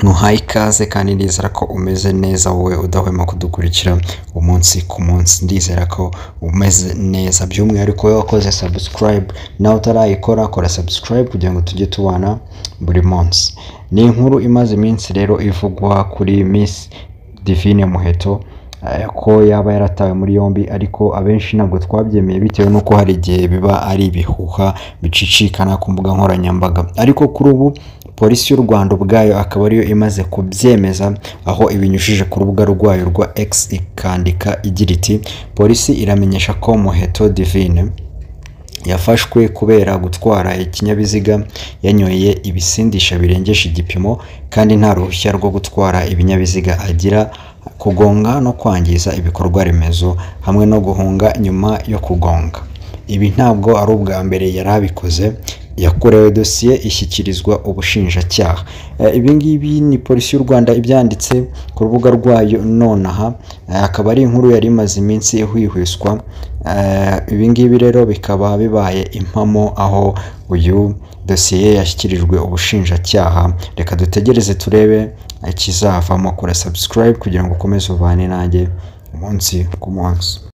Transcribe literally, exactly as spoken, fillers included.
Nkuhaye ikaze kandi ndizera ko umeze neza wowe udahwema kudukurikira umunsi ku munsi. Ndizera ko umeze neza, by'umwihariko wowe wakoze subscribe nawe utarayikora kora subscribe kugira ngo tujye tubana buri munsi. Ni inkuru imaze iminsi rero ivugwa kuri Miss Divine Muheto ko yaba yaratawe muri yombi, ariko abenshi ntabwo twabyemeye bitewe nuko hari igihe biba ari ibihuha bicicikana ku mbuga nkoranyambaga. Ariko kuri ubu polisi y'u Rwanda ubwayo akaba ariyo imaze kubyemeza, aho ibinyujije ku rubuga rwayo rwa X ikandika igira iti polisi iramenyesha ko Muheto Divine yafashwe kubera gutwara ikinyabiziga yanyoye ibisindisha birengeje igipimo kandi nta ruhushya rwo gutwara ibinyabiziga agira, kugonga no kwangiza ibikorwa remezo hamwe no guhunga nyuma yo kugonga. Ibi ntabwo ari ubwa mbere yari abikoze, yakorewe dosiye ishyikirizwa ubushinjacyaha. Ibi ngibi ni polisi y'u Rwanda ibyanditse ku rubuga rwayo nonaha, akaba ari inkuru yari imaze iminsi ihwihwiswa. Ibi ngibi rero bikaba bibaye impamo aho uyu dosiye yashyikirijwe ubushinjacyaha. Reka dutegereze turebe ikizavamo. Kora subscribe kugira ngo ukomeze ubane nanjye umunsi ku munsi.